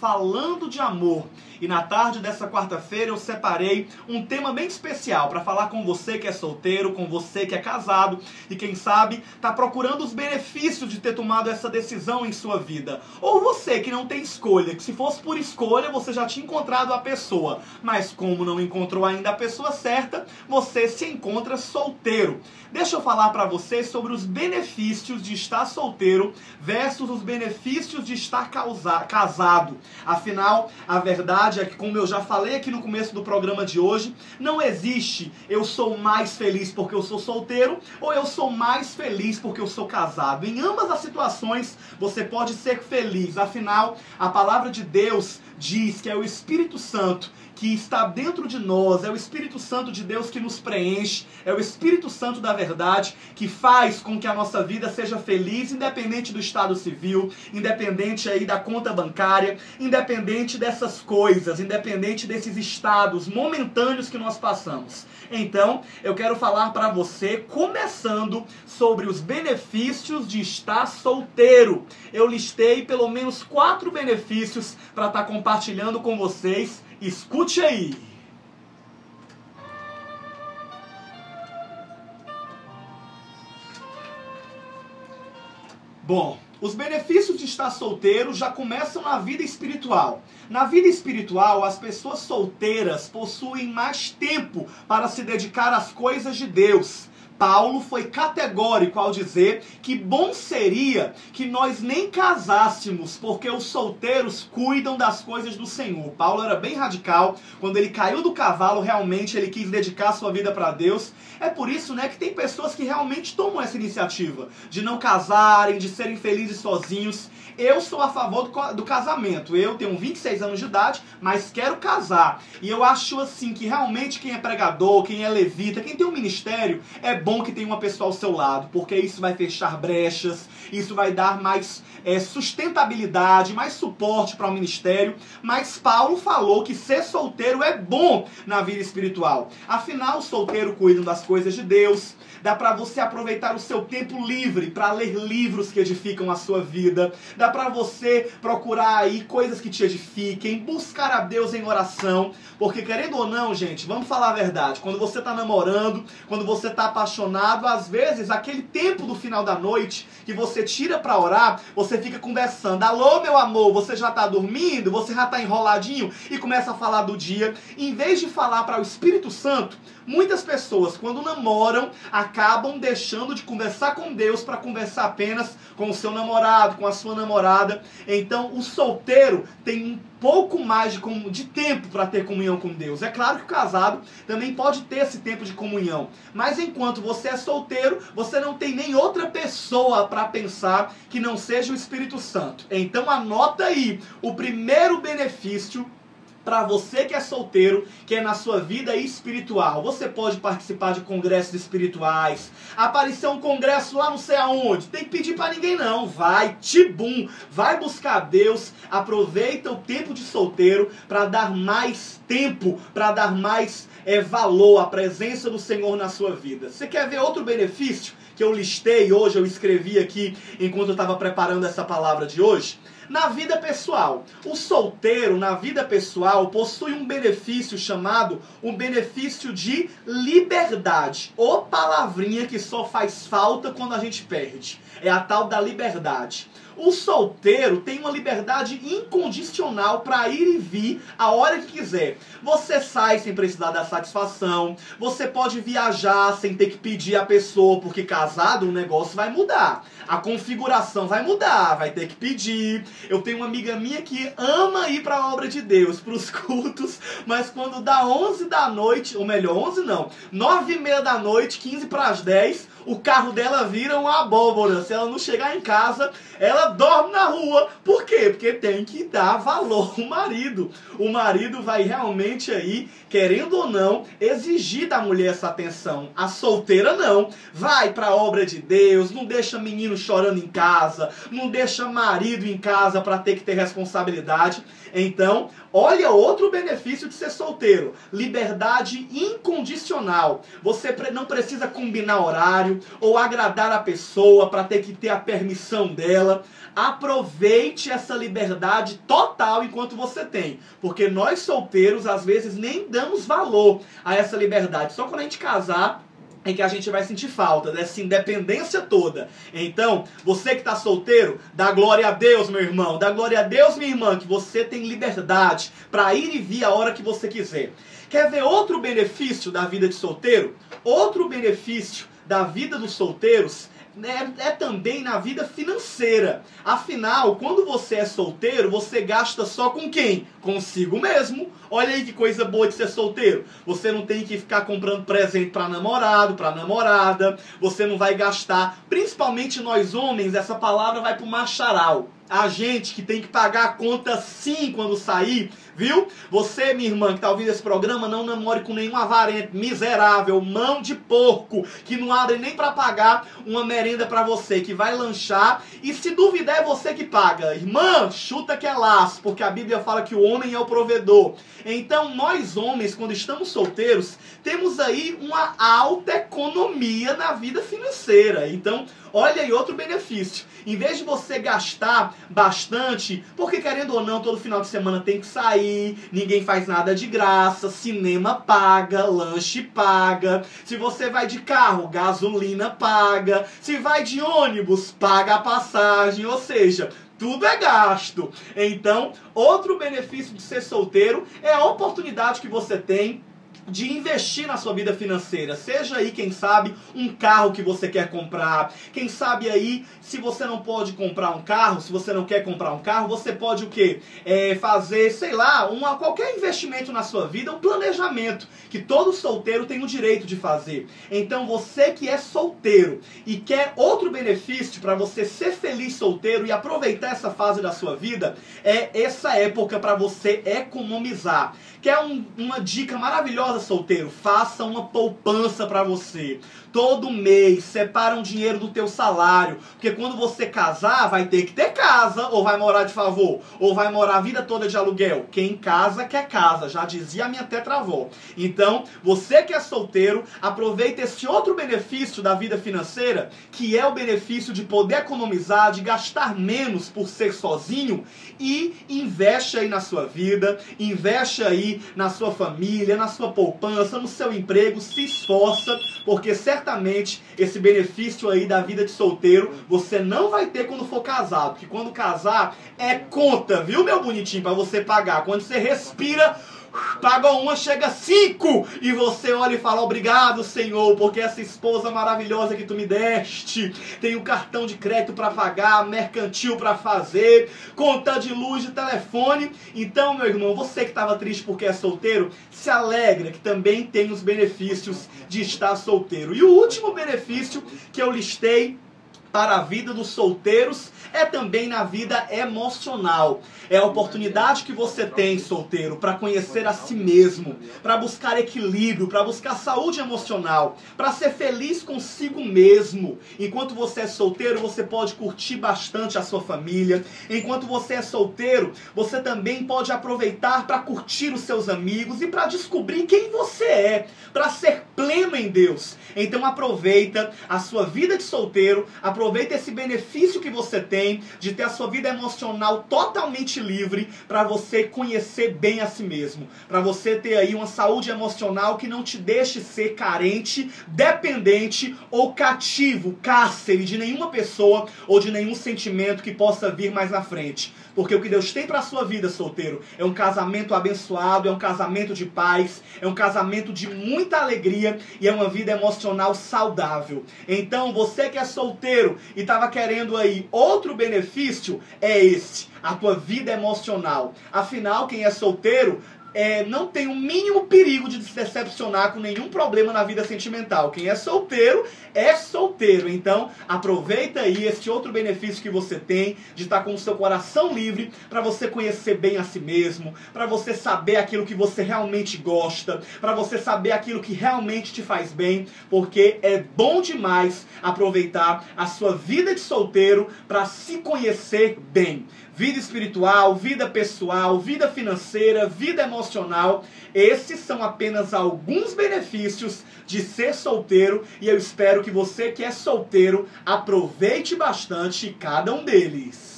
Falando de Amor. E na tarde dessa quarta-feira eu separei um tema bem especial para falar com você que é solteiro, com você que é casado e quem sabe está procurando os benefícios de ter tomado essa decisão em sua vida. Ou você que não tem escolha, que se fosse por escolha você já tinha encontrado a pessoa, mas como não encontrou ainda a pessoa certa, você se encontra solteiro. Deixa eu falar para você sobre os benefícios de estar solteiro versus os benefícios de estar casado. Afinal, a verdade é que, como eu já falei aqui no começo do programa de hoje, não existe eu sou mais feliz porque eu sou solteiro ou eu sou mais feliz porque eu sou casado. Em ambas as situações você pode ser feliz. Afinal, a palavra de Deus diz que é o Espírito Santo que está dentro de nós, é o Espírito Santo de Deus que nos preenche, é o Espírito Santo da verdade que faz com que a nossa vida seja feliz, independente do estado civil, independente aí da conta bancária, independente dessas coisas, independente desses estados momentâneos que nós passamos. Então, eu quero falar para você, começando sobre os benefícios de estar solteiro. Eu listei pelo menos 4 benefícios para estar compartilhando com vocês. Escute aí! Bom, os benefícios de estar solteiro já começam na vida espiritual. Na vida espiritual, as pessoas solteiras possuem mais tempo para se dedicar às coisas de Deus. Paulo foi categórico ao dizer que bom seria que nós nem casássemos, porque os solteiros cuidam das coisas do Senhor. Paulo era bem radical. Quando ele caiu do cavalo, realmente ele quis dedicar sua vida para Deus. É por isso, que tem pessoas que realmente tomam essa iniciativa de não casarem, de serem felizes sozinhos. Eu sou a favor do casamento. Eu tenho 26 anos de idade, mas quero casar. E eu acho assim que realmente quem é pregador, quem é levita, quem tem um ministério, é bom que tenha uma pessoa ao seu lado, porque isso vai fechar brechas, isso vai dar mais sustentabilidade, mais suporte para o ministério. Mas Paulo falou que ser solteiro é bom na vida espiritual. Afinal, o solteiro cuida das coisas de Deus. Dá para você aproveitar o seu tempo livre para ler livros que edificam a sua vida. Dá para você procurar aí coisas que te edifiquem, buscar a Deus em oração. Porque querendo ou não, gente, vamos falar a verdade. Quando você está namorando, quando você está apaixonado, às vezes aquele tempo do final da noite que você tira para orar, você fica conversando. Alô, meu amor, você já está dormindo? Você já está enroladinho? E começa a falar do dia. Em vez de falar para o Espírito Santo, muitas pessoas, quando namoram, acabam deixando de conversar com Deus para conversar apenas com o seu namorado, com a sua namorada. Então, o solteiro tem um pouco mais de tempo para ter comunhão com Deus. É claro que o casado também pode ter esse tempo de comunhão. Mas enquanto você é solteiro, você não tem nem outra pessoa para pensar que não seja o Espírito Santo. Então, anota aí o primeiro benefício para você que é solteiro, que é na sua vida espiritual. Você pode participar de congressos espirituais, aparecer um congresso lá não sei aonde, tem que pedir para ninguém não, vai, tibum, vai buscar Deus, aproveita o tempo de solteiro para dar mais tempo, para dar mais valor à presença do Senhor na sua vida. Você quer ver outro benefício que eu listei hoje, eu escrevi aqui enquanto eu estava preparando essa palavra de hoje? Na vida pessoal, o solteiro, na vida pessoal, possui um benefício chamado um benefício de liberdade. Ô palavrinha que só faz falta quando a gente perde. É a tal da liberdade. O solteiro tem uma liberdade incondicional para ir e vir a hora que quiser. Você sai sem precisar dar satisfação. Você pode viajar sem ter que pedir a pessoa, porque casado o negócio vai mudar. A configuração vai mudar, vai ter que pedir. Eu tenho uma amiga minha que ama ir para a obra de Deus, para os cultos, mas quando dá 11 da noite, ou melhor, 11 não, 9h30 da noite, 15 para as 10, o carro dela vira uma abóbora. Se ela não chegar em casa, ela dorme na rua. Por quê? Porque tem que dar valor ao marido. O marido vai realmente aí, querendo ou não, exigir da mulher essa atenção. A solteira não. Vai para a obra de Deus, não deixa menino menino chorando em casa, não deixa marido em casa para ter que ter responsabilidade. Então, olha outro benefício de ser solteiro: liberdade incondicional. Você não precisa combinar horário ou agradar a pessoa para ter que ter a permissão dela. Aproveite essa liberdade total enquanto você tem, porque nós solteiros às vezes nem damos valor a essa liberdade. Só quando a gente casar é que a gente vai sentir falta dessa independência toda. Então, você que está solteiro, dá glória a Deus, meu irmão, dá glória a Deus, minha irmã, que você tem liberdade para ir e vir a hora que você quiser. Quer ver outro benefício da vida de solteiro? Outro benefício da vida dos solteiros é também na vida financeira. Afinal, quando você é solteiro, você gasta só com quem? Consigo mesmo. Olha aí que coisa boa de ser solteiro. Você não tem que ficar comprando presente para namorado, para namorada. Você não vai gastar. Principalmente nós homens, essa palavra vai pro macharal. A gente que tem que pagar a conta sim quando sair, viu? Você, minha irmã, que tá ouvindo esse programa, não namore com nenhum avarento, miserável, mão de porco, que não abre nem para pagar uma merenda para você, que vai lanchar, e se duvidar é você que paga. Irmã, chuta que é laço, porque a Bíblia fala que o homem é o provedor. Então, nós homens, quando estamos solteiros, temos aí uma alta economia na vida financeira. Então, olha aí outro benefício. Em vez de você gastar bastante, porque querendo ou não, todo final de semana tem que sair, ninguém faz nada de graça, cinema paga, lanche paga, se você vai de carro, gasolina paga, se vai de ônibus, paga a passagem, ou seja, tudo é gasto. Então, outro benefício de ser solteiro é a oportunidade que você tem de investir na sua vida financeira. Seja aí, quem sabe, um carro que você quer comprar. Quem sabe aí, se você não pode comprar um carro, se você não quer comprar um carro, você pode o quê? Fazer, sei lá, qualquer investimento na sua vida, um planejamento, que todo solteiro tem o direito de fazer. Então, você que é solteiro e quer outro benefício para você ser feliz solteiro e aproveitar essa fase da sua vida, é essa época para você economizar. Quer uma dica maravilhosa, solteiro? Faça uma poupança para você. Todo mês, separa um dinheiro do teu salário. Porque quando você casar, vai ter que ter casa. Ou vai morar de favor. Ou vai morar a vida toda de aluguel. Quem casa, quer casa. Já dizia a minha tetravó. Então, você que é solteiro, aproveita esse outro benefício da vida financeira, que é o benefício de poder economizar, de gastar menos por ser sozinho, e investe aí na sua vida, investe aí na sua família, na sua poupança, no seu emprego, se esforça, porque certamente esse benefício aí da vida de solteiro você não vai ter quando for casado, porque quando casar é conta, viu, meu bonitinho, para você pagar. Quando você respira, paga uma, chega 5, e você olha e fala: obrigado, Senhor, porque essa esposa maravilhosa que tu me deste, tem o cartão de crédito para pagar, mercantil para fazer, conta de luz, de telefone. Então, meu irmão, você que estava triste porque é solteiro, se alegra que também tem os benefícios de estar solteiro. E o último benefício que eu listei para a vida dos solteiros é também na vida emocional. É a oportunidade que você tem, solteiro, para conhecer a si mesmo, para buscar equilíbrio, para buscar saúde emocional, para ser feliz consigo mesmo. Enquanto você é solteiro, você pode curtir bastante a sua família. Enquanto você é solteiro, você também pode aproveitar para curtir os seus amigos e para descobrir quem você é, para ser pleno em Deus. Então aproveita a sua vida de solteiro, aproveita esse benefício que você tem de ter a sua vida emocional totalmente livre, para você conhecer bem a si mesmo, para você ter aí uma saúde emocional que não te deixe ser carente, dependente ou cativo, cárcere de nenhuma pessoa ou de nenhum sentimento que possa vir mais na frente. Porque o que Deus tem para a sua vida, solteiro, é um casamento abençoado, é um casamento de paz, é um casamento de muita alegria e é uma vida emocional saudável. Então, você que é solteiro e estava querendo aí outro benefício, é esse: a tua vida emocional. Afinal, quem é solteiro não tem o mínimo perigo de se decepcionar com nenhum problema na vida sentimental. Quem é solteiro. Então, aproveita aí esse outro benefício que você tem de estar com o seu coração livre para você conhecer bem a si mesmo, para você saber aquilo que você realmente gosta, para você saber aquilo que realmente te faz bem, porque é bom demais aproveitar a sua vida de solteiro para se conhecer bem. Vida espiritual, vida pessoal, vida financeira, vida emocional. Esses são apenas alguns benefícios de ser solteiro e eu espero que você que é solteiro aproveite bastante cada um deles.